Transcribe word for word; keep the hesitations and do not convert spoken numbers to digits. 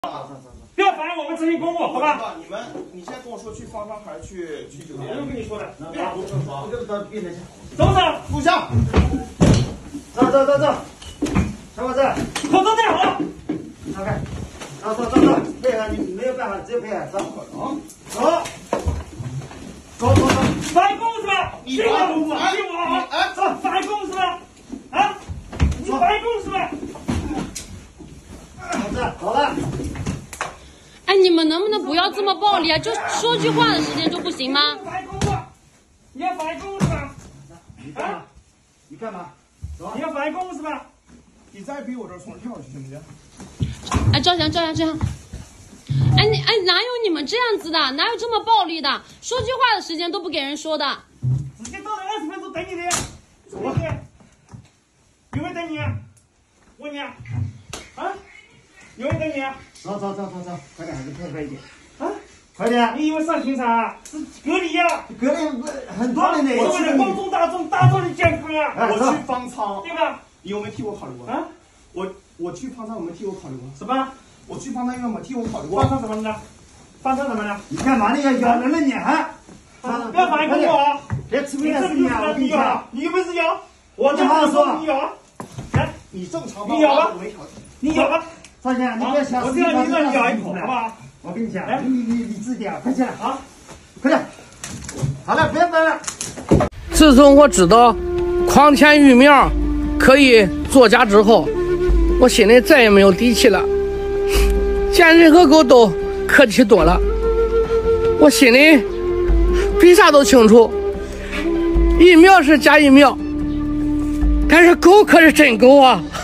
不要妨碍我们执行公务，好吧？ 你们，你现在跟我说去芳芳还是去去酒店？ 我就跟你说的， 啊，不不好， 这个别那些。 走走， 录像。 走走走走，小伙子， 口罩戴好。 拿开。走走走走，配合你没有办法，只有配合。走，啊，走。走走走， 返工是吧？ 你听我，听我哎啊！ 哎， 走，返工是吧？啊，你返工是吧？ 小子，走了。 哎，你们能不能不要这么暴力啊？就说句话的时间就不行吗？ 返工了，你要返工是吧？ 你干嘛？你干嘛？走。 你要返工是吧？ 你再逼我这儿从跳下去行不行？ 哎，赵翔，赵翔，赵翔。哎，你哎，哪有你们这样子的？哪有这么暴力的？说句话的时间都不给人说的。 直接到了二十分钟等你的，有没有？有没有等你啊？问你啊？啊？有没有等你啊？ 走走走走走，快点，还是配合一点。 啊？ 快点！ 你以为上刑场啊？是隔离呀？ 隔离很多人的， 我为了公众大众大众的健康啊！ 我去方舱， 对吧？ 你有没有替我考虑过？ 啊？ 我我去方舱有没有替我考虑过？ 什么？ 我去方舱有没有替我考虑过？ 方舱什么呢？方舱什么呢？ 你干嘛呢？要咬人了你啊！ 不要反攻我啊！ 别吃亏了，是你啊！我跟你讲， 你有本事咬，我就好好说， 你咬啊！来， 你正常你咬吧， 我没条件。 你咬吧。 赵先生，你别想， 我这样你让你咬一口，好不好？ 我跟你讲， 来， 你你理智点，快起来啊！快点，好了，不要等了。 自从我知道狂犬疫苗可以作假之后，我心里再也没有底气了，见人和狗都客气多了。我心里比啥都清楚，疫苗是假疫苗，但是狗可是真狗啊！